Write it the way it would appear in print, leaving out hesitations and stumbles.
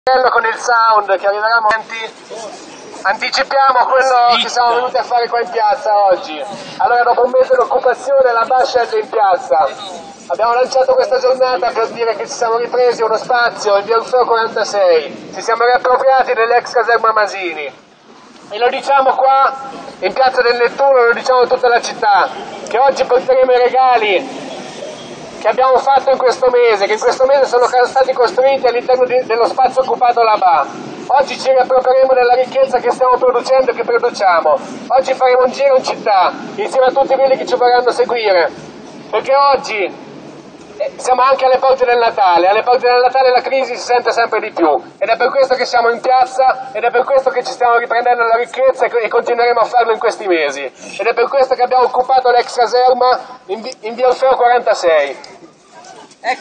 Con il sound che arriverà a momenti. Anticipiamo quello che siamo venuti a fare qua in piazza oggi. Allora, dopo un mese di occupazione la BA scende in piazza. Abbiamo lanciato questa giornata per dire che ci siamo ripresi uno spazio in via Orfeo 46, ci siamo riappropriati dell'ex caserma Masini e lo diciamo qua in piazza del Nettuno, lo diciamo a tutta la città, che oggi porteremo i regali che abbiamo fatto in questo mese, che in questo mese sono stati costruiti all'interno dello spazio occupato alla BA. Oggi ci riapproprieremo della ricchezza che stiamo producendo e che produciamo. Oggi faremo un giro in città, insieme a tutti quelli che ci vorranno seguire, perché oggi siamo anche alle porte del Natale. Alle porte del Natale la crisi si sente sempre di più ed è per questo che siamo in piazza ed è per questo che ci stiamo riprendendo la ricchezza e continueremo a farlo in questi mesi ed è per questo che abbiamo occupato l'ex caserma in via Orfeo 46.